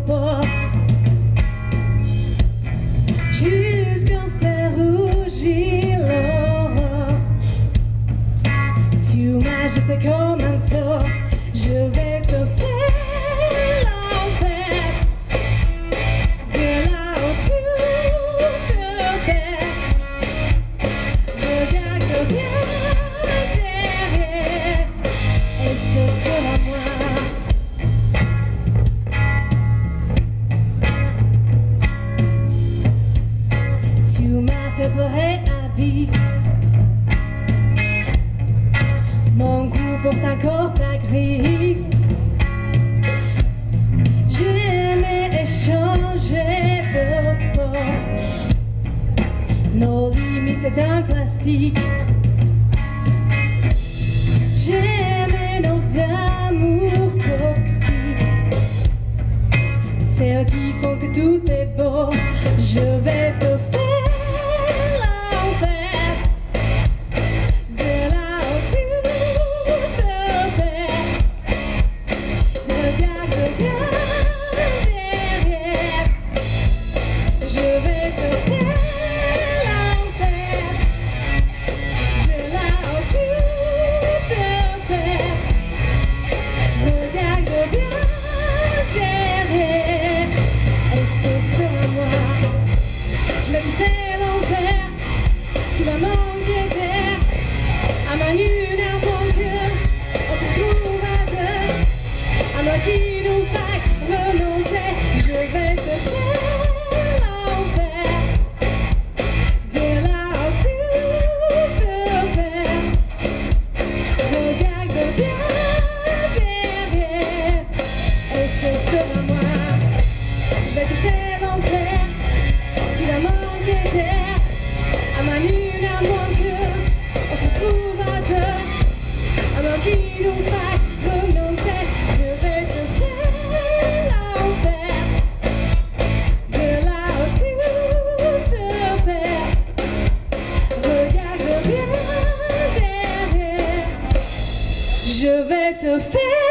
pas jusqu'à faire rougir l'aurore. Tu m'as jeté comme un sort, je vais te faire l'enfer. De là où tu te perds, regarde bien derrière, et ce sera moi. Tu m'as fait pleurer à vivre, mon goût porte encore ta griffe. J'ai aimé échanger de peau, nos limites c'est un classique. J'ai aimé nos amours toxiques, celles qui font que tout est beau. Je vais te faire l'enfer. De là où tu te perds, regarde bien derrière, je vais te faire l'enfer. De là où tu te perds, regarde bien derrière, et ce sera moi. Je vais te faire l'enfer, tu vas manquer d'air. À ma lune, à mon cœur, on se trouve à deux. À moi qui nous fait remonter, je vais te faire l'enfer. De là où tu te perds, regarde bien derrière, et ce sera moi. Je vais te faire l'enfer, tu vas manquer d'air. À ma lune, à mon cœur, on se trouve à deux. À moi qui nous fait remonter, je vais te faire l'enfer. De là où tu te perds, regarde bien derrière, je vais te faire